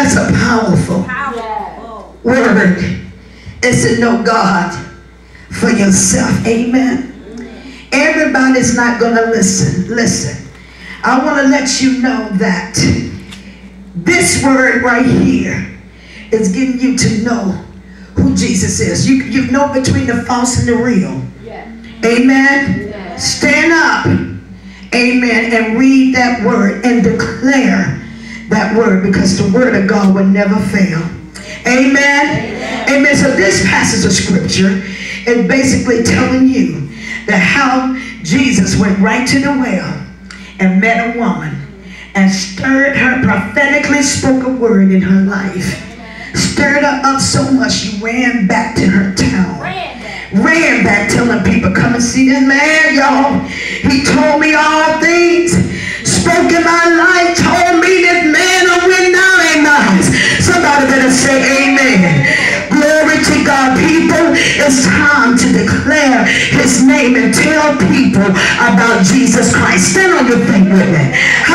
That's a powerful word. It's to know God for yourself. Amen. Everybody's not going to listen. Listen. I want to let you know that this word right here is getting you to know who Jesus is. You know between the false and the real. Amen. Stand up. Amen. And read that word and declare that word, because the word of God will never fail. Amen. Amen. So this passage of scripture is basically telling you that how Jesus went right to the well and met a woman and stirred her, prophetically spoke a word in her life. Stirred her up so much she ran back to her town. Ran back telling people, come and see this man, y'all. He told me all things. Spoke in my life. Told me this man will win down. Amen. Somebody better say amen. Glory to God. People, it's time to declare his name and tell people about Jesus Christ. Stand on your feet with me.